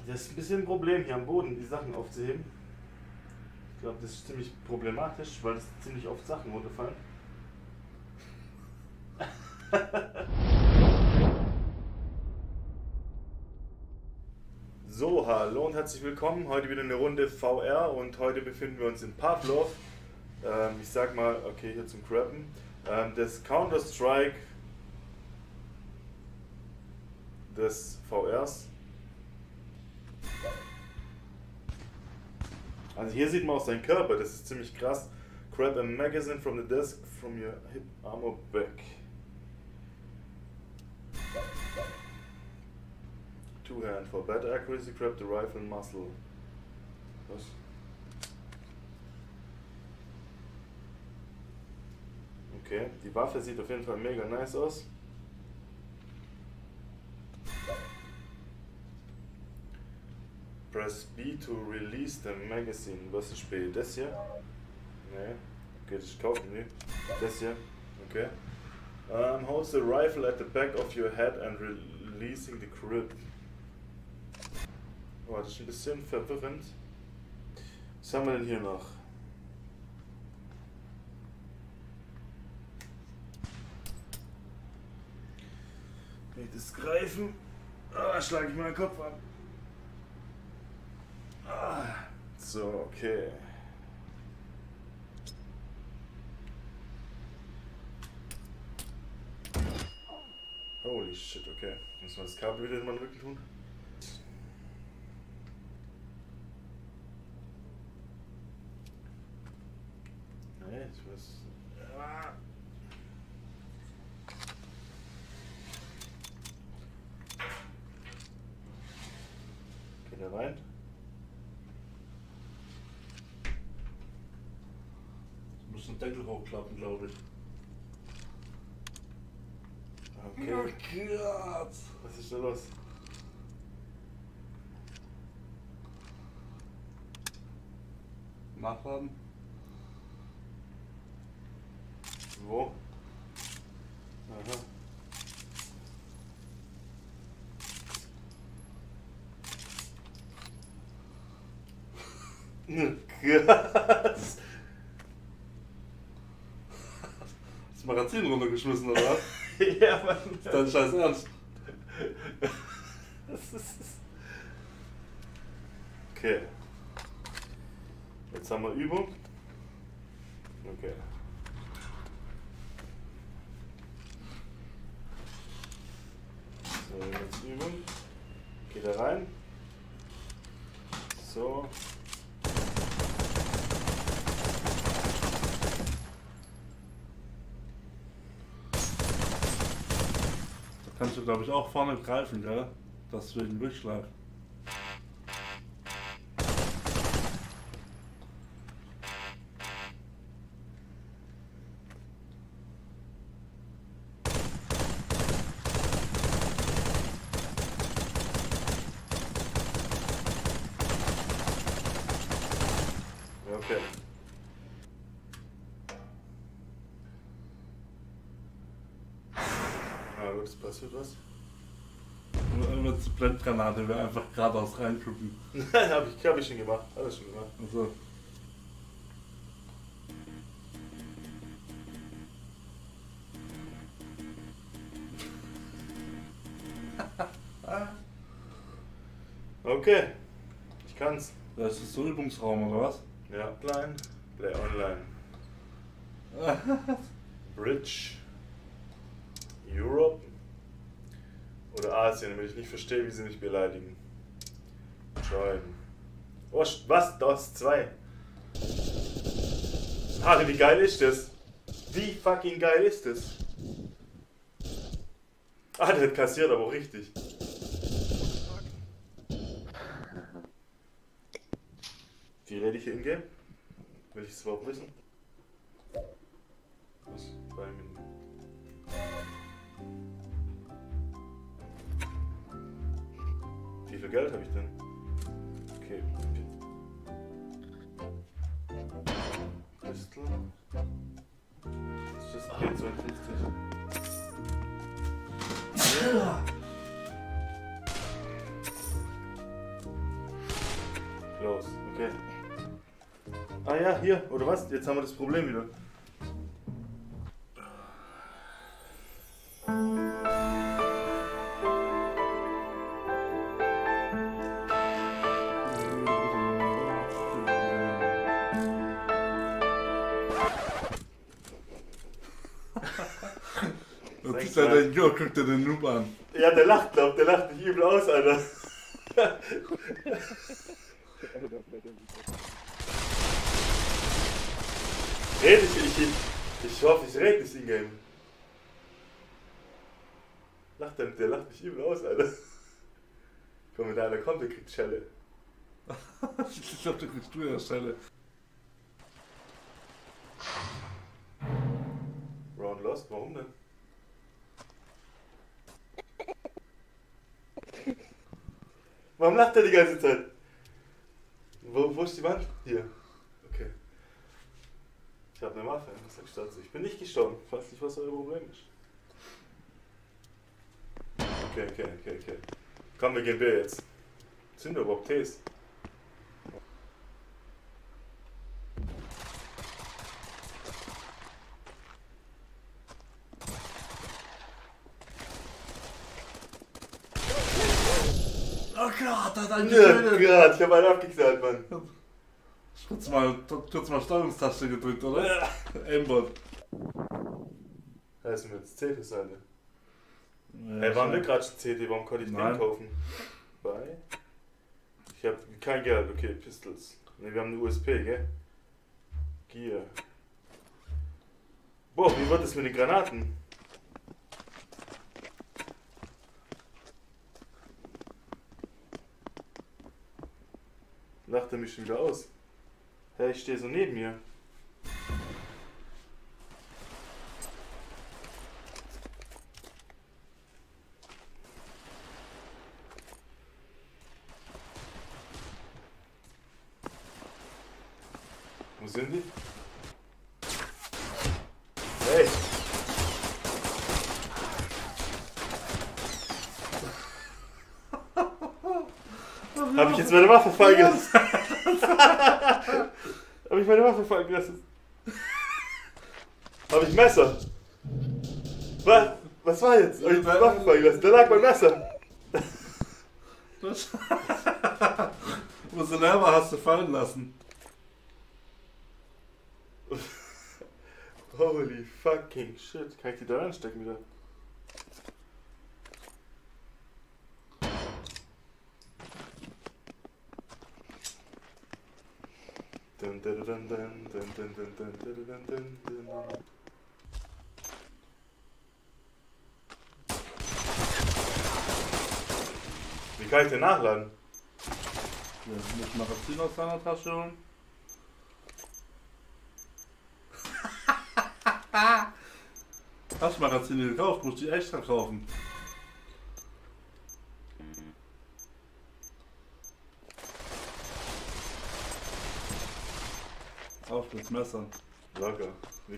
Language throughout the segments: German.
Das ist ein bisschen ein Problem hier am Boden, die Sachen aufzuheben. Ich glaube, das ist ziemlich problematisch, weil es ziemlich oft Sachen runterfallen. So, hallo und herzlich willkommen. Heute wieder eine Runde VR und heute befinden wir uns in Pavlov. Ich sag mal, okay, hier zum Crabben. Das Counter-Strike des VRs. Also hier sieht man auch seinen Körper, das ist ziemlich krass. Grab a magazine from the desk from your hip armor back. Two hand for better accuracy, grab the rifle muzzle. Was? Okay, die Waffe sieht auf jeden Fall mega nice aus. Press B to release the magazine. Was ist B? Das hier? Nee. Okay, das kaufen wir. Das hier? Okay. Hold the rifle at the back of your head and releasing the grip. Oh, das ist ein bisschen verwirrend. Was haben wir denn hier noch? Wenn ich das greifen, schlage ich meinen Kopf ab. So, okay. Holy shit, okay. Müssen wir das Kabel wieder in meinen Rücken tun? Nee, ich muss... Geht da rein? Du musst den Deckel hochklappen, glaube ich. Okay. Oh Gott! Was ist da los? Nachladen? Wo? Aha. Krass. Das Magazin runtergeschmissen, oder was? Ja, Mann. Ist dein Scheiß Ernst? Das ist... Okay. Jetzt haben wir Übung. Okay. So, jetzt Übung. Geht da rein. So. Da kannst du, glaube ich, auch vorne greifen, gell? Das für den Durchschlag. Okay. Ah gut, es passiert was. Mit der Blendgranate wäre einfach geradeaus reingucken. hab ich schon gemacht. Alles schon gemacht. Also. Okay. Ich kann's. Das ist so ein Übungsraum, oder was? Ja, Play online. Bridge. Europe. Oder Asien, damit ich nicht verstehe, wie sie mich beleidigen. Join. Oh, was? Da ist 2. Alter, wie geil ist das? Wie fucking geil ist das? Ah, der hat kassiert, aber auch richtig. Wie rede ich hier in-game? Will ich es überhaupt wissen? Was? 2 Minuten. Wie viel Geld habe ich denn? Okay. Pistol. Das ist P52. close. Okay. Ah ja, hier, oder was? Jetzt haben wir das Problem wieder. Das ist ja der Jo, guckt dir den Noob an. Ja, der lacht mich übel aus, Alter. Ich hoffe, ich rede nicht in-game. Der lacht mich übel aus, Alter. Komm, wenn einer kommt, der kriegt Schelle. Ich glaub, du kriegst du ja Schelle. Round lost, warum denn? Warum lacht er die ganze Zeit? Wo ist die Wand? Hier. Okay. Ich habe eine Waffe. Was sagst du dazu? Ich bin nicht gestorben. Ich weiß nicht, was euer Problem ist. Okay. Komm, wir gehen B jetzt. Sind wir überhaupt Ts? Oh Gott, hat einen Ja, getötet. Gott, ich hab einen abgeknallt, Mann. Kurz mal Steuerungstaste gedrückt, oder? Aimbot. Da ist mir jetzt C Seite. Hey, waren wir gerade CD? Warum konnte ich den kaufen? Bei? Ich hab kein Geld, okay, Pistols. Ne, wir haben eine USP, gell? Gear. Boah, wie wird das mit den Granaten? Lacht er mich schon wieder aus? Hey, ich stehe so neben mir. Wo sind die? Hey! Hab ich jetzt meine Waffe fallen gelassen? Hab ich meine Waffe fallen gelassen? Hab ich Messer? Was war jetzt? Hab ich meine Waffe fallen gelassen? Da lag mein Messer! Wo sie selber hast du fallen lassen. Holy fucking shit. Kann ich die da reinstecken wieder? Wie kann ich den nachladen? Ja, muss Magazin aus seiner Tasche holen. Hast du Magazine gekauft? Musst du die extra kaufen. Auf das Messer. Locker.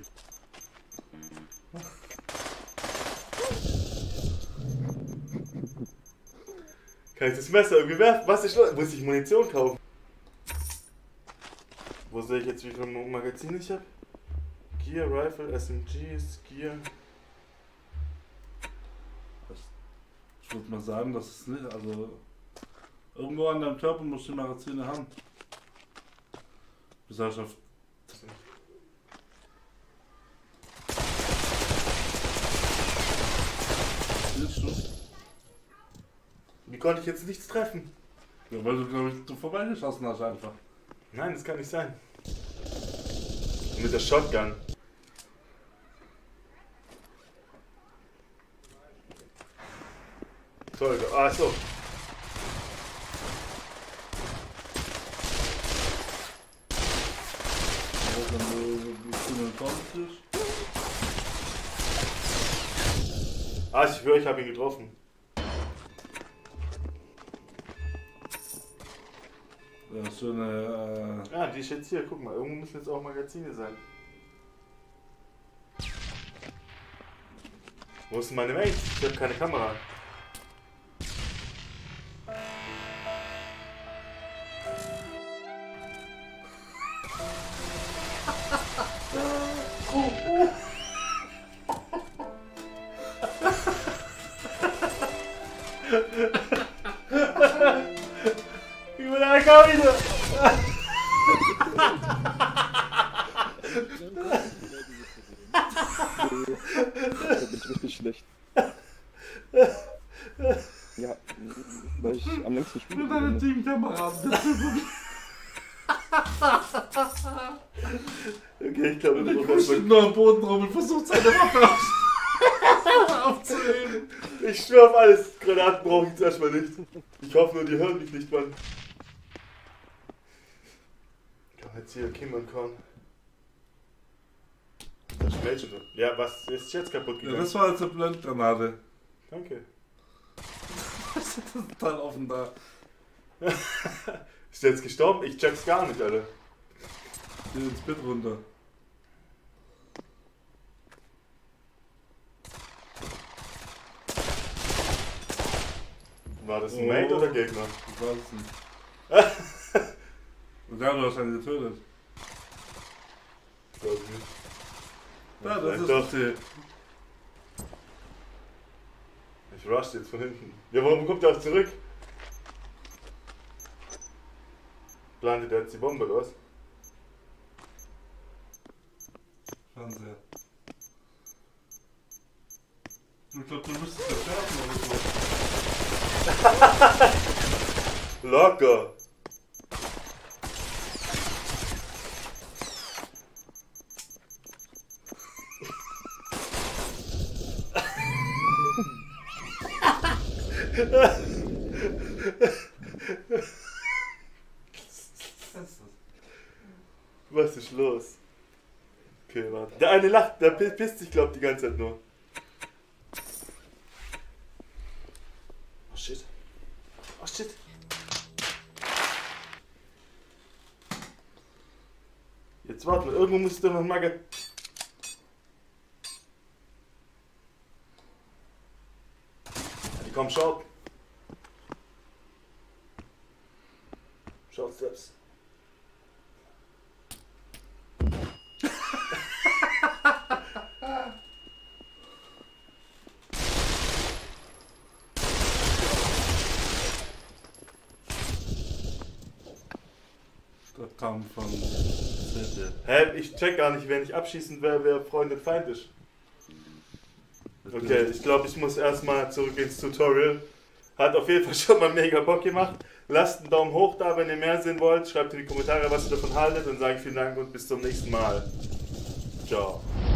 Kann ich das Messer irgendwie werfen? Was ist los? Muss ich Munition kaufen? Wo sehe ich jetzt, wie viele Magazine ich habe? Gear, Rifle, SMGs, Gear. Ich würde mal sagen, dass es nicht, also irgendwo an deinem Körper musst du die Magazine haben. Gesellschaft. Siehst du? Wie konnte ich jetzt nichts treffen? Ja, weil du, glaube ich, du vorbeigeschossen hast einfach. Nein, das kann nicht sein. Mit der Shotgun. Toll, ah so. Ah, ich höre, ich habe ihn getroffen. Ja, so eine. Ah, die ist jetzt hier, guck mal, irgendwo müssen jetzt auch Magazine sein. Wo ist denn meine Mate? Ich habe keine Kamera. Er kam wieder! Da bin ich richtig schlecht. Ja, weil ich am längsten spiele. Mit deinen Teamkameraden. Okay, ich glaube, Und ich du steht nur am Boden rum und versucht seine Waffe aufzuheben. Ich schwör auf alles, Granaten brauche ich jetzt erstmal nicht. Ich hoffe nur, die hören mich nicht, Mann. Kann jetzt hier Kim kann. Das schmelzt schon. Ja, was ist jetzt kaputt Ja, gegangen? das war jetzt eine Blendgranate. Danke. Das ist total offen da. Ist der jetzt gestorben? Ich check's gar nicht, Alter. Geh ins Bett runter. War das ein Mate oder Gegner? Ich weiß es nicht. Und da hast du einen getötet. Glaub ich nicht. Ja, das ist doch. okay. Ich rush jetzt von hinten. Ja, warum kommt der auch zurück? Plantet der jetzt die Bombe, oder was? Fernseher. Ich glaube, du müsstest das schaffen oder so. Locker! Was ist los? Okay, warte. Der eine lacht, der pisst sich, glaubt die ganze Zeit nur. Oh shit. Oh shit. Jetzt warte mal, irgendwo muss da noch ein Magazin. Die kommen, schaut. Schaut selbst. Das kam von ZDF. Hä? Ich check gar nicht, wer nicht abschießen, wer Freund und Feind ist. Okay, ich glaube, ich muss erstmal zurück ins Tutorial. Hat auf jeden Fall schon mal mega Bock gemacht. Lasst einen Daumen hoch da, wenn ihr mehr sehen wollt. Schreibt in die Kommentare, was ihr davon haltet. Und sage ich vielen Dank und bis zum nächsten Mal. Ciao.